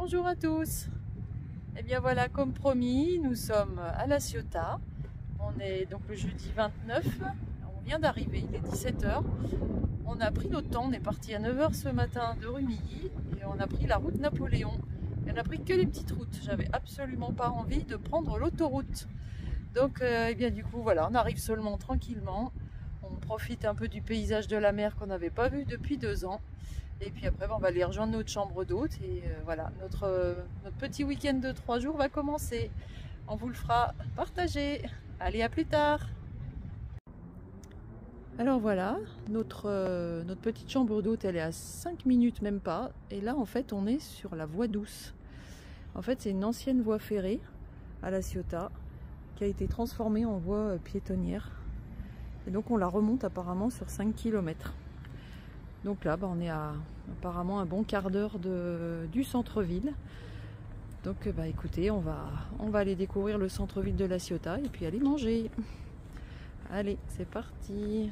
bonjour à tous. Et bien voilà, comme promis, nous sommes à La Ciotat. On est donc le jeudi 29, on vient d'arriver, il est 17 h. On a pris notre temps, on est parti à 9 h ce matin de Rumilly et on a pris la route Napoléon. Et on a pris que les petites routes, j'avais absolument pas envie de prendre l'autoroute. Donc et bien du coup voilà, on arrive seulement tranquillement. On profite un peu du paysage de la mer qu'on n'avait pas vu depuis 2 ans. Et puis après, on va aller rejoindre notre chambre d'hôte. Et voilà, notre petit week-end de 3 jours va commencer. On vous le fera partager. Allez, à plus tard. Alors voilà, notre petite chambre d'hôte, elle est à 5 minutes, même pas. Et là, en fait, on est sur la voie douce. En fait, c'est une ancienne voie ferrée à La Ciotat qui a été transformée en voie piétonnière. Et donc, on la remonte apparemment sur 5 km. Donc là, on est à apparemment un bon quart d'heure du centre-ville. Donc écoutez, on va aller découvrir le centre-ville de La Ciotat et puis aller manger. Allez, c'est parti.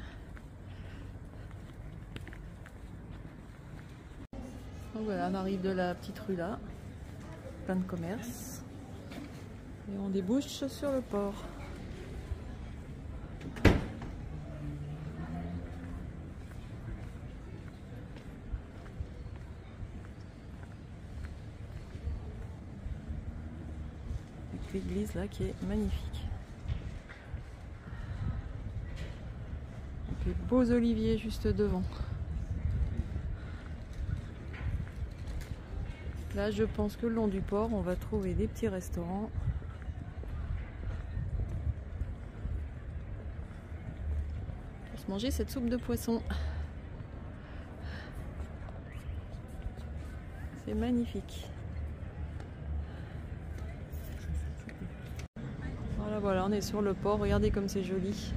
Donc voilà, on arrive de la petite rue là, plein de commerces. Et on débouche sur le port. L'église là qui est magnifique. Avec les beaux oliviers juste devant. Là je pense que le long du port on va trouver des petits restaurants. Pour se manger cette soupe de poisson. C'est magnifique. Voilà, on est sur le port, regardez comme c'est joli.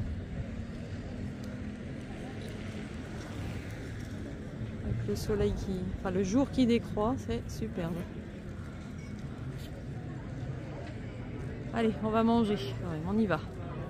Avec le soleil le jour qui décroît, c'est superbe. Allez, on va manger, ouais, on y va.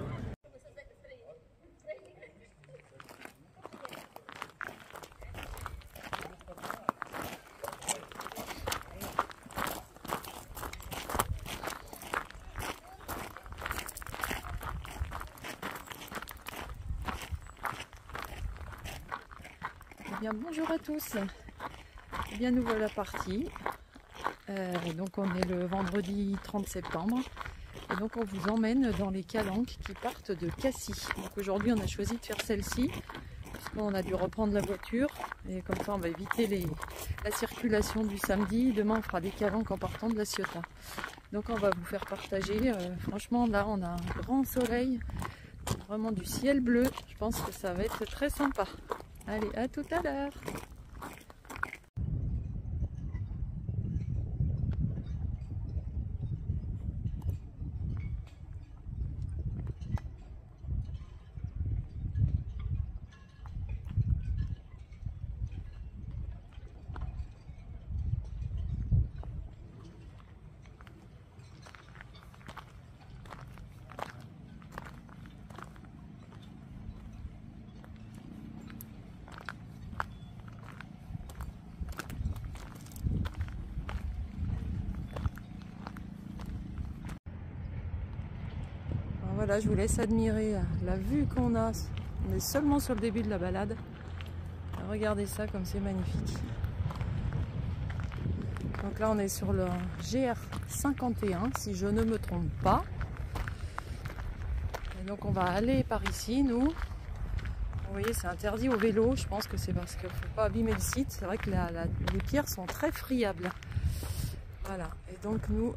Bien, bonjour à tous. Eh bien, nous voilà partis. Donc on est le vendredi 30 septembre. Et donc on vous emmène dans les calanques qui partent de Cassis. Donc aujourd'hui on a choisi de faire celle-ci. Puisqu'on a dû reprendre la voiture. Et comme ça on va éviter la circulation du samedi. Demain on fera des calanques en partant de La Ciotat. Donc on va vous faire partager. Franchement là on a un grand soleil. Vraiment du ciel bleu. Je pense que ça va être très sympa. Allez, à tout à l'heure. Voilà, je vous laisse admirer la vue qu'on a. On est seulement sur le début de la balade. Regardez ça comme c'est magnifique. Donc là on est sur le GR51 si je ne me trompe pas. Et donc on va aller par ici nous. Vous voyez c'est interdit au vélo. Je pense que c'est parce qu'il ne faut pas abîmer le site. C'est vrai que les pierres sont très friables. Voilà. Et donc nous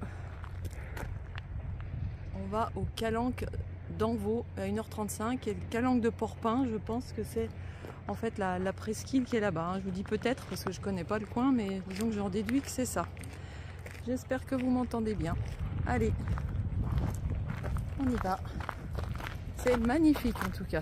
on va au calanque d'Envaux à 1 h 35 et le calanque de Porpin, je pense que c'est en fait la presqu'île qui est là-bas. Je vous dis peut-être parce que je connais pas le coin, mais disons que j'en déduis que c'est ça. J'espère que vous m'entendez bien. Allez, on y va. C'est magnifique en tout cas.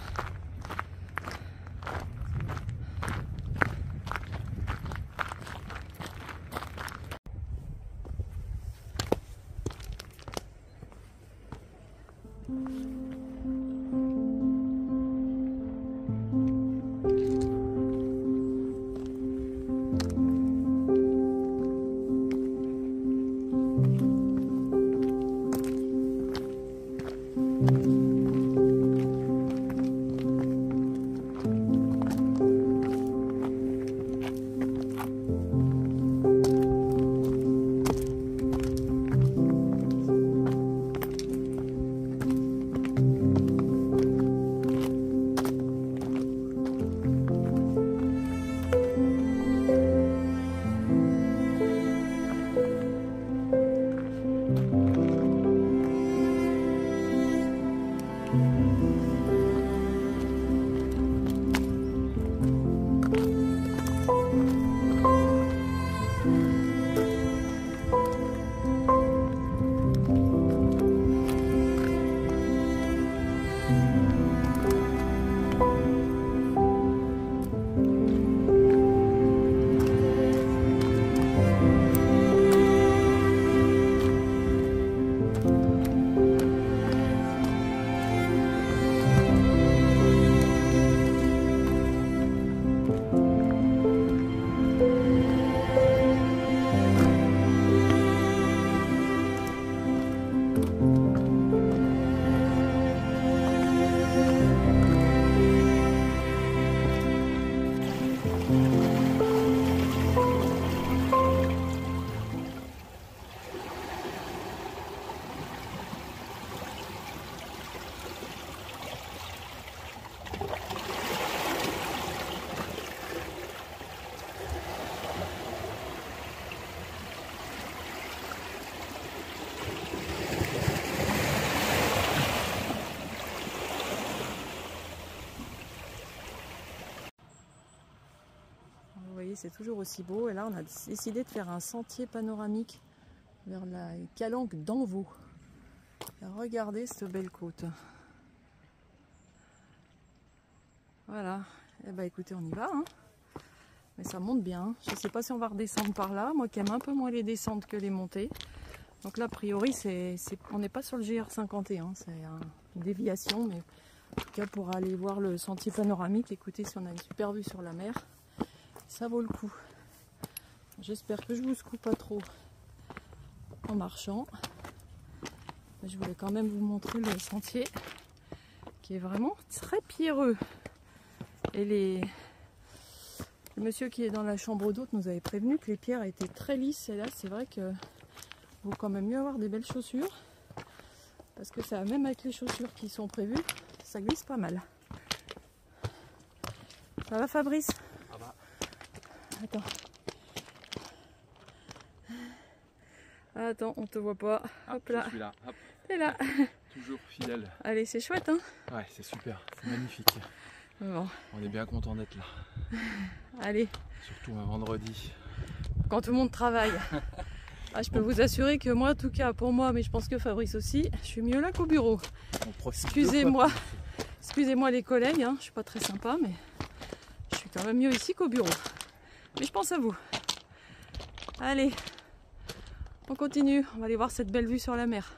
C'est toujours aussi beau, et là on a décidé de faire un sentier panoramique vers la calanque d'Envaux. Regardez cette belle côte. Voilà, et bah écoutez, on y va, hein. Mais ça monte bien. Je sais pas si on va redescendre par là, moi qui aime un peu moins les descentes que les montées. Donc là a priori on n'est pas sur le GR51, c'est une déviation, mais en tout cas pour aller voir le sentier panoramique, écoutez, si on a une super vue sur la mer, ça vaut le coup. J'espère que je vous secoue pas trop en marchant. Mais je voulais quand même vous montrer le sentier qui est vraiment très pierreux. Et le monsieur qui est dans la chambre d'hôte nous avait prévenu que les pierres étaient très lisses. Et là, c'est vrai que vaut quand même mieux avoir des belles chaussures. Parce que ça, même avec les chaussures qui sont prévues, ça glisse pas mal. Ça va, Fabrice? Attends. Attends, on te voit pas. Hop là. Je suis là. Hop. T'es là. Toujours fidèle. Allez, c'est chouette, hein? Ouais, c'est super. C'est magnifique. Bon. On est bien content d'être là. Allez. Surtout un vendredi. Quand tout le monde travaille. Ah, je peux vous assurer que moi, en tout cas pour moi, mais je pense que Fabrice aussi, je suis mieux là qu'au bureau. Excusez-moi. Excusez-moi les collègues, hein. Je suis pas très sympa, mais je suis quand même mieux ici qu'au bureau. Mais je pense à vous. Allez, on continue. On va aller voir cette belle vue sur la mer.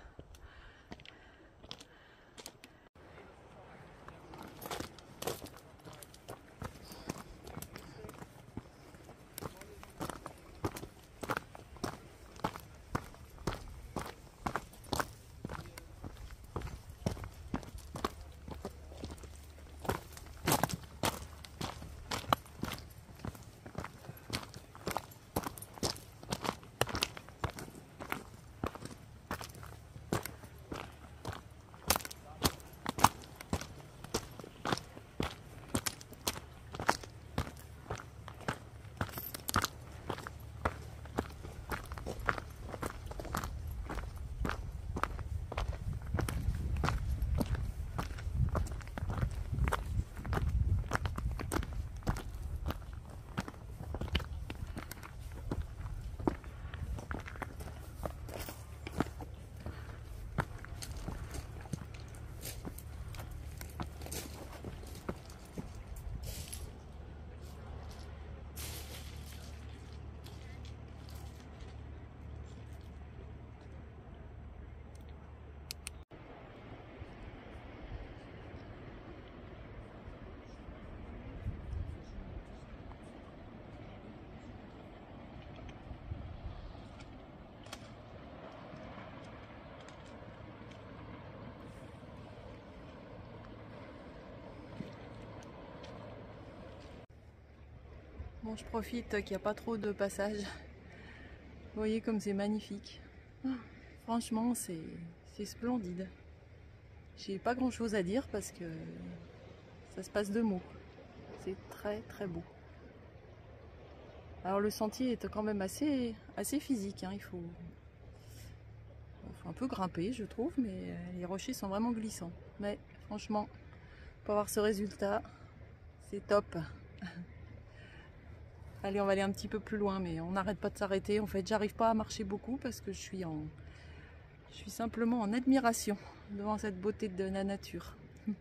Bon, je profite qu'il n'y a pas trop de passages. Vous voyez comme c'est magnifique. Franchement, c'est splendide. J'ai pas grand chose à dire parce que ça se passe de mots. C'est très très beau. Alors le sentier est quand même assez physique, hein. Il faut un peu grimper, je trouve, mais les rochers sont vraiment glissants. Mais franchement, pour avoir ce résultat, c'est top. Allez, on va aller un petit peu plus loin, mais on n'arrête pas de s'arrêter. En fait, j'arrive pas à marcher beaucoup parce que je suis simplement en admiration devant cette beauté de la nature.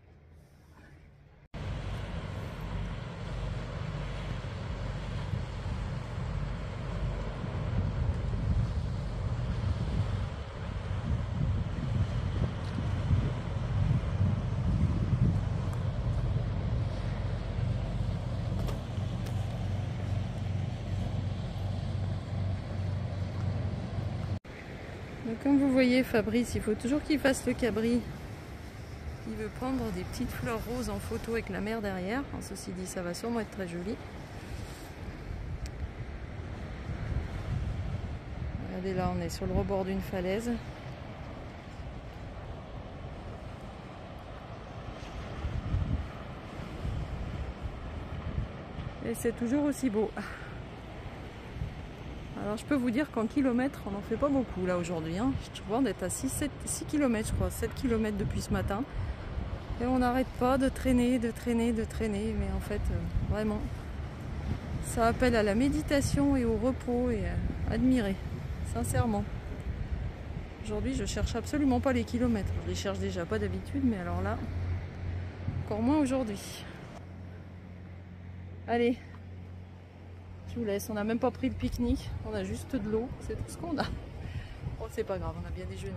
Donc, comme vous voyez, Fabrice, il faut toujours qu'il fasse le cabri. Il veut prendre des petites fleurs roses en photo avec la mer derrière. Ceci dit, ça va sûrement être très joli. Regardez là, on est sur le rebord d'une falaise. Et c'est toujours aussi beau. Alors je peux vous dire qu'en kilomètres, on n'en fait pas beaucoup là aujourd'hui. Hein. Je crois qu'on est à 6 km, je crois, 7 km depuis ce matin. Et on n'arrête pas de traîner, de traîner, de traîner. Mais en fait, vraiment, ça appelle à la méditation et au repos et à admirer, sincèrement. Aujourd'hui, je cherche absolument pas les kilomètres. Je les cherche déjà pas d'habitude, mais alors là, encore moins aujourd'hui. Allez, je vous laisse. On n'a même pas pris le pique-nique. On a juste de l'eau. C'est tout ce qu'on a. Bon, c'est pas grave, on a bien déjeuné.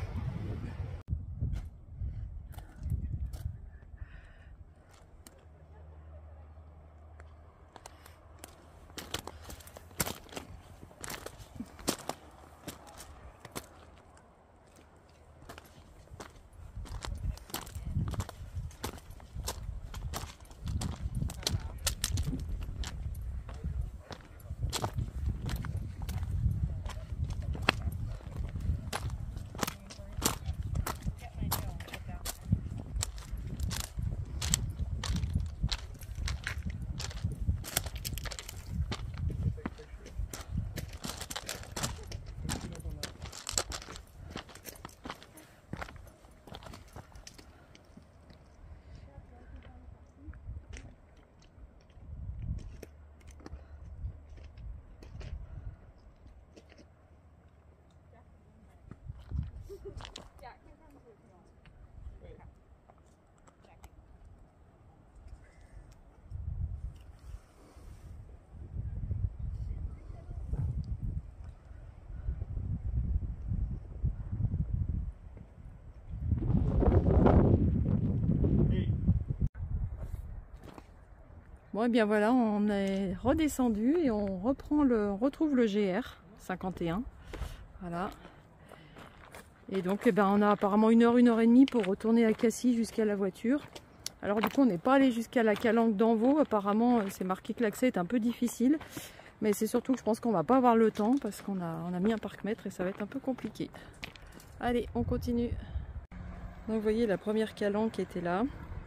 Bon, et bien voilà, on est redescendu et on retrouve le GR 51. Voilà. Et donc, eh ben, on a apparemment 1 heure et demie pour retourner à Cassis jusqu'à la voiture. Alors du coup, on n'est pas allé jusqu'à la calanque d'Envaux. Apparemment, c'est marqué que l'accès est un peu difficile. Mais c'est surtout que je pense qu'on va pas avoir le temps parce qu'on a mis un parc-mètre et ça va être un peu compliqué. Allez, on continue. Donc vous voyez la première calanque était là.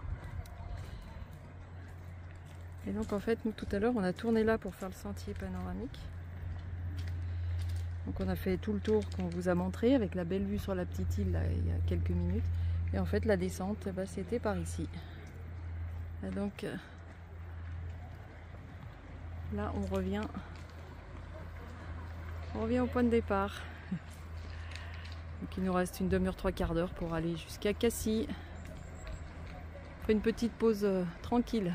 Et donc en fait, nous tout à l'heure, on a tourné là pour faire le sentier panoramique. Donc on a fait tout le tour qu'on vous a montré avec la belle vue sur la petite île là, il y a quelques minutes. Et en fait, la descente, bah, c'était par ici. Et donc là, on revient au point de départ. Donc il nous reste une demi-heure, 3/4 d'heure pour aller jusqu'à Cassis. On fait une petite pause tranquille.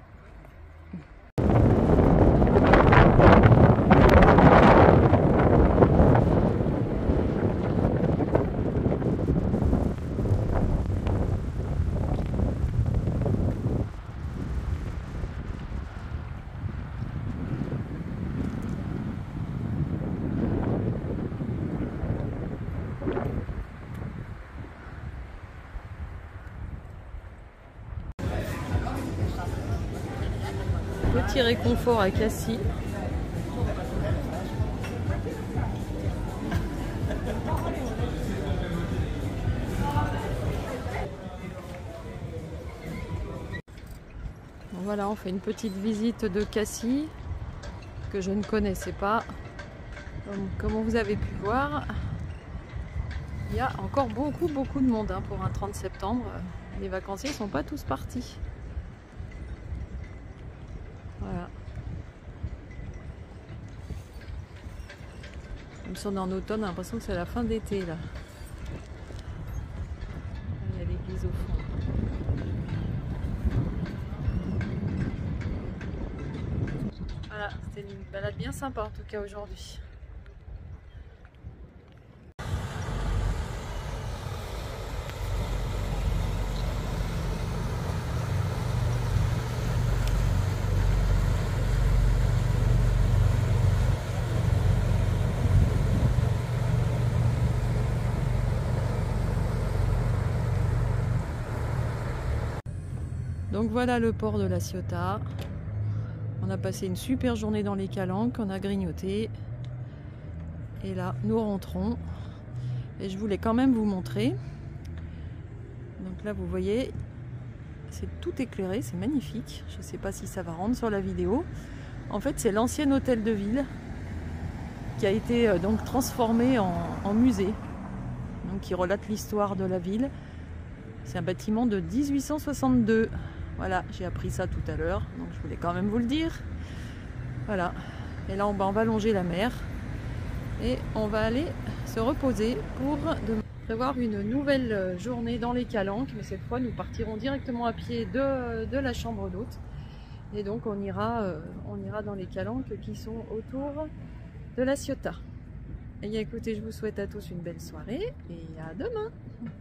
Petit réconfort à Cassis. Bon, voilà, on fait une petite visite de Cassis que je ne connaissais pas. Comme vous avez pu voir, il y a encore beaucoup de monde hein, pour un 30 septembre. Les vacanciers ne sont pas tous partis. Voilà. Même si on est en automne, on a l'impression que c'est la fin d'été là. Il y a l'église au fond. Voilà, c'était une balade bien sympa en tout cas aujourd'hui. Donc voilà le port de La Ciotat. On a passé une super journée dans les calanques, on a grignoté. Et là, nous rentrons. Et je voulais quand même vous montrer. Donc là, vous voyez, c'est tout éclairé, c'est magnifique. Je ne sais pas si ça va rendre sur la vidéo. En fait, c'est l'ancien hôtel de ville qui a été donc transformé en musée. Donc, qui relate l'histoire de la ville. C'est un bâtiment de 1862. Voilà, j'ai appris ça tout à l'heure, donc je voulais quand même vous le dire. Voilà. Et là, on va longer la mer. Et on va aller se reposer pour prévoir une nouvelle journée dans les Calanques. Mais cette fois, nous partirons directement à pied de la chambre d'hôte. Et donc, on ira dans les Calanques qui sont autour de la Ciotat. Et bien, écoutez, je vous souhaite à tous une belle soirée et à demain.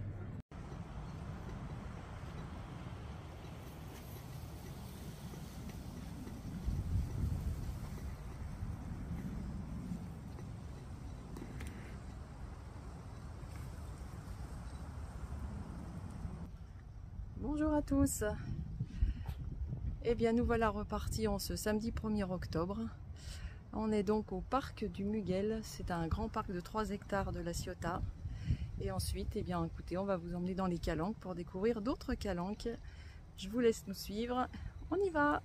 Bonjour à tous. Eh bien, nous voilà repartis en ce samedi 1er octobre. On est donc au parc du Muguel. C'est un grand parc de 3 hectares de la Ciotat. Et ensuite, eh bien, écoutez, on va vous emmener dans les Calanques pour découvrir d'autres Calanques. Je vous laisse nous suivre. On y va!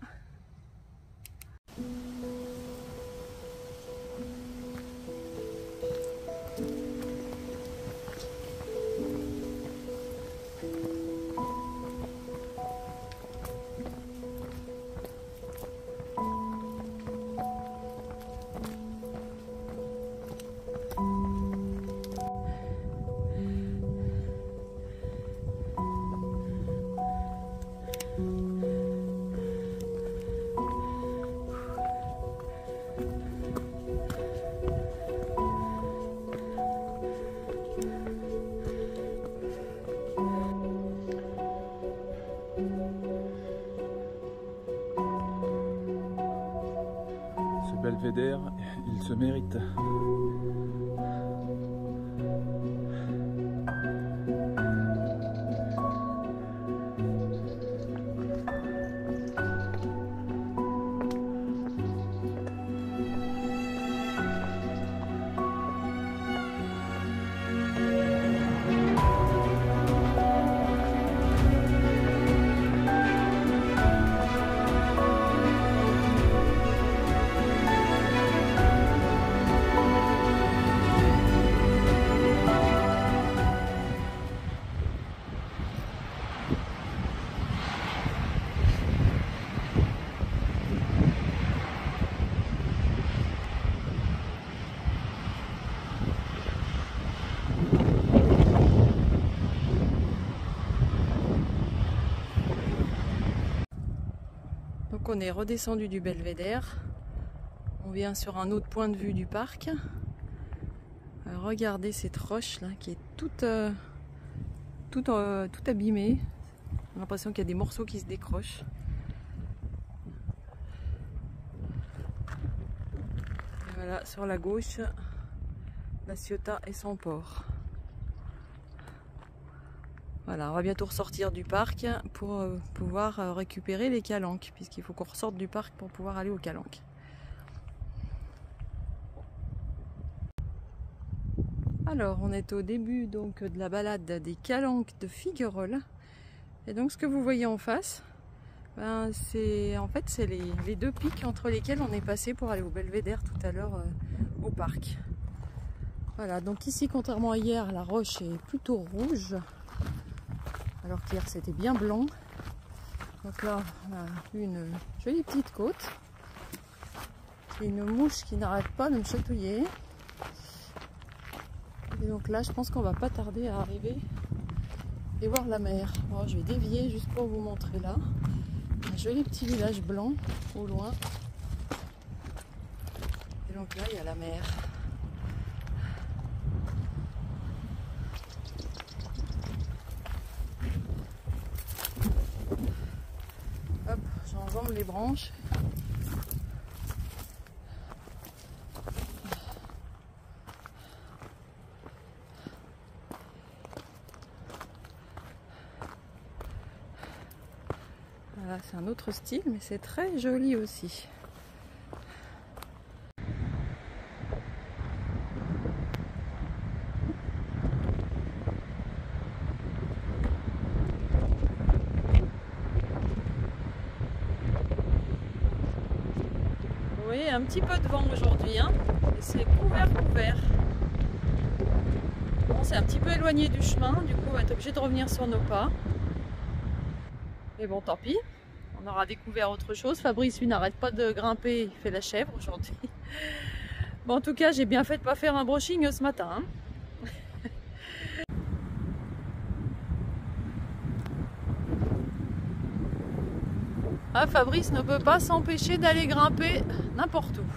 Belvédère, il se mérite. Donc on est redescendu du Belvédère. On vient sur un autre point de vue du parc. Regardez cette roche là qui est toute abîmée. On a l'impression qu'il y a des morceaux qui se décrochent. Et voilà, sur la gauche, la Ciotat et son port. Voilà, on va bientôt ressortir du parc pour pouvoir récupérer les Calanques, puisqu'il faut qu'on ressorte du parc pour pouvoir aller aux Calanques. Alors, on est au début donc de la balade des Calanques de Figueroles. Et donc, ce que vous voyez en face, ben, c'est les deux pics entre lesquels on est passé pour aller au Belvédère tout à l'heure au parc. Voilà, donc ici, contrairement à hier, la roche est plutôt rouge. Alors qu'hier c'était bien blanc. Donc là on a une jolie petite côte. Une mouche qui n'arrête pas de me chatouiller. Et donc là je pense qu'on va pas tarder à arriver et voir la mer. Alors, je vais dévier juste pour vous montrer là. Un joli petit village blanc au loin. Et donc là il y a la mer. Hop, j'enjambe les branches. Voilà, c'est un autre style, mais c'est très joli aussi. voyez, un petit peu de vent aujourd'hui, hein, et c'est couvert. Bon, c'est un petit peu éloigné du chemin, du coup on va être obligé de revenir sur nos pas. Mais bon, tant pis, on aura découvert autre chose. Fabrice, lui, n'arrête pas de grimper, il fait la chèvre aujourd'hui. Bon, en tout cas, j'ai bien fait de ne pas faire un brushing ce matin, hein. Ah, Fabrice ne peut pas s'empêcher d'aller grimper n'importe où.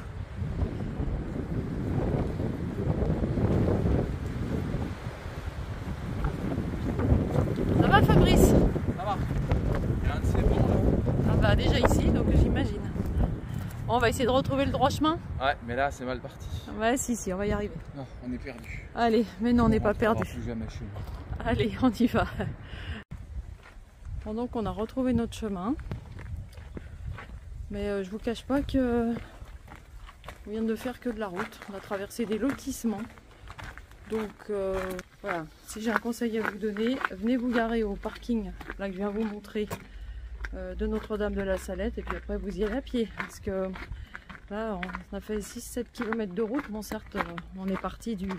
Ça va, Fabrice? Ça va. Il y a un de ces bons là. Ah bah déjà ici, donc j'imagine. Bon, on va essayer de retrouver le droit chemin. Ouais, mais là c'est mal parti. Ouais, si, on va y arriver. Non, on est perdu. Allez, mais non, on n'est pas perdu. Plus jamais chez moi. Allez, on y va. Bon, donc on a retrouvé notre chemin. Mais je vous cache pas que on vient de faire que de la route. On a traversé des lotissements. Donc voilà, si j'ai un conseil à vous donner, venez vous garer au parking, là que je viens vous montrer, de Notre-Dame de la Salette, et puis après vous y allez à pied. Parce que là, on a fait 6-7 km de route. Bon, certes, on est parti de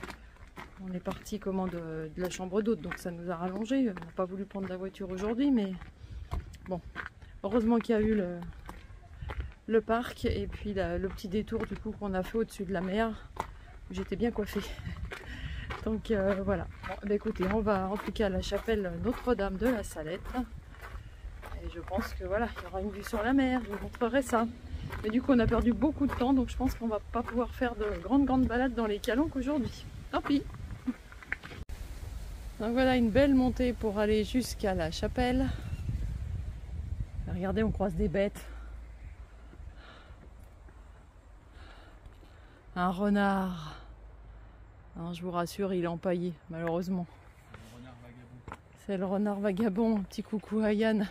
la chambre d'hôte, donc ça nous a rallongé. On n'a pas voulu prendre la voiture aujourd'hui, mais bon, heureusement qu'il y a eu le parc et puis le petit détour du coup qu'on a fait au-dessus de la mer, où j'étais bien coiffée. Donc voilà. Bon, bah, écoutez, on va en tout cas à la chapelle Notre-Dame de la Salette. Et je pense que voilà, il y aura une vue sur la mer, je vous montrerai ça. Mais du coup, on a perdu beaucoup de temps, donc je pense qu'on va pas pouvoir faire de grandes balades dans les calanques aujourd'hui. Tant pis. Donc voilà, une belle montée pour aller jusqu'à la chapelle. Regardez, on croise des bêtes. Un renard. Alors, je vous rassure, il est empaillé, malheureusement. C'est le renard vagabond. Petit coucou à Yann.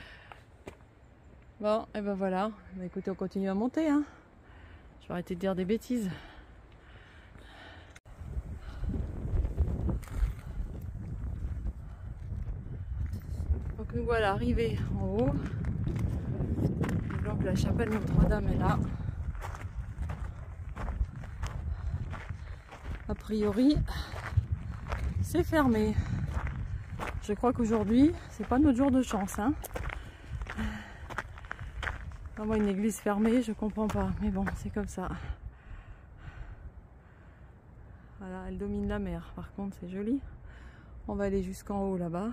Bon, et ben voilà. Bah, écoutez, on continue à monter, hein. Je vais arrêter de dire des bêtises. Donc nous voilà arrivés en haut. Donc la chapelle Notre-Dame est là. A priori, c'est fermé. Je crois qu'aujourd'hui, c'est pas notre jour de chance, hein. Moi, une église fermée, je comprends pas, mais bon, c'est comme ça. Voilà, elle domine la mer, par contre, c'est joli. On va aller jusqu'en haut là-bas.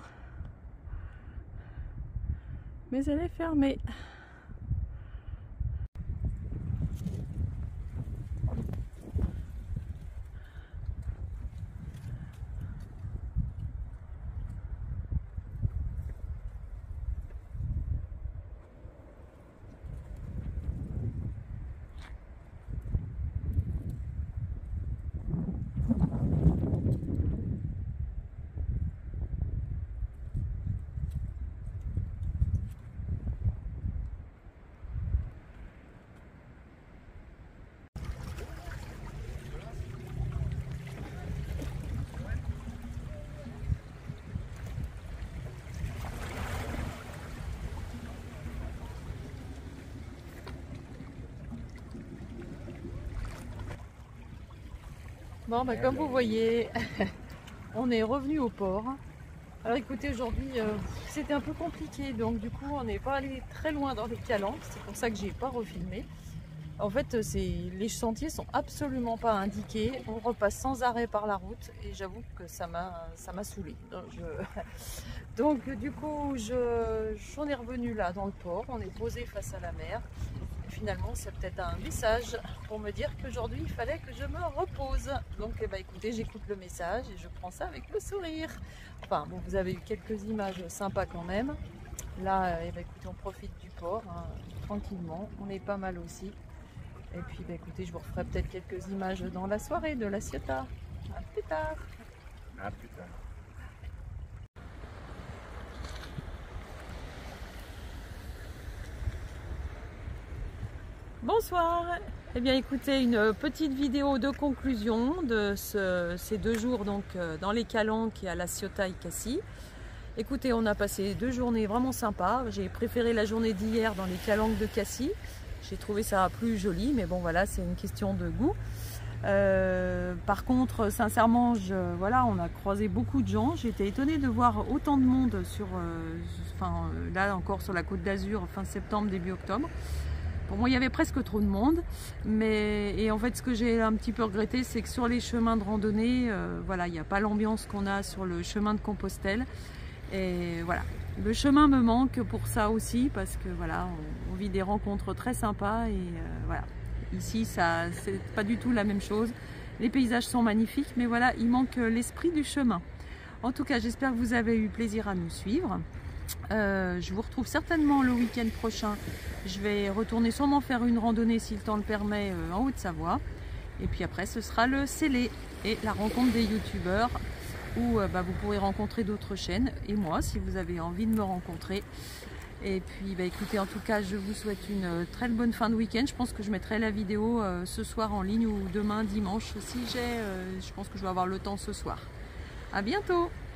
Mais elle est fermée. Bon, bah, comme vous voyez, on est revenu au port. Alors écoutez, aujourd'hui c'était un peu compliqué, donc du coup on n'est pas allé très loin dans les calanques, c'est pour ça que j'ai pas refilmé. En fait, les sentiers sont absolument pas indiqués, on repasse sans arrêt par la route et j'avoue que ça m'a saoulé. Donc du coup j'en ai revenu là dans le port, on est posé face à la mer. Finalement, c'est peut-être un message pour me dire qu'aujourd'hui, il fallait que je me repose. Donc, eh ben, écoutez, j'écoute le message et je prends ça avec le sourire. Enfin, bon, vous avez eu quelques images sympas quand même. Là, eh ben, écoutez, on profite du port, hein, tranquillement. On est pas mal aussi. Et puis, bah, écoutez, je vous referai peut-être quelques images dans la soirée de la Ciotat. À plus tard. À plus tard. Bonsoir. Eh bien écoutez, une petite vidéo de conclusion de ces 2 jours donc dans les calanques et à la Ciotat et Cassis. Écoutez, on a passé 2 journées vraiment sympas. J'ai préféré la journée d'hier dans les calanques de Cassis J'ai trouvé ça plus joli, mais bon voilà, c'est une question de goût. Par contre, sincèrement, voilà, on a croisé beaucoup de gens. J'ai été étonnée de voir autant de monde là encore sur la Côte d'Azur, fin septembre, début octobre. Pour moi, il y avait presque trop de monde. Et en fait, ce que j'ai un petit peu regretté, c'est que sur les chemins de randonnée, voilà, il n'y a pas l'ambiance qu'on a sur le chemin de Compostelle. Et voilà, le chemin me manque pour ça aussi, parce que voilà, on vit des rencontres très sympas et voilà. Ici, c'est pas du tout la même chose. Les paysages sont magnifiques, mais voilà, il manque l'esprit du chemin. En tout cas, j'espère que vous avez eu plaisir à nous suivre. Je vous retrouve certainement le week-end prochain. Je vais retourner sûrement faire une randonnée, si le temps le permet, en Haute-Savoie. Et puis après, ce sera le Célé et la rencontre des youtubeurs, où vous pourrez rencontrer d'autres chaînes et moi, si vous avez envie de me rencontrer. Et puis écoutez, en tout cas, je vous souhaite une très bonne fin de week-end. Je pense que je mettrai la vidéo ce soir en ligne ou demain dimanche. Si je pense que je vais avoir le temps ce soir. À bientôt!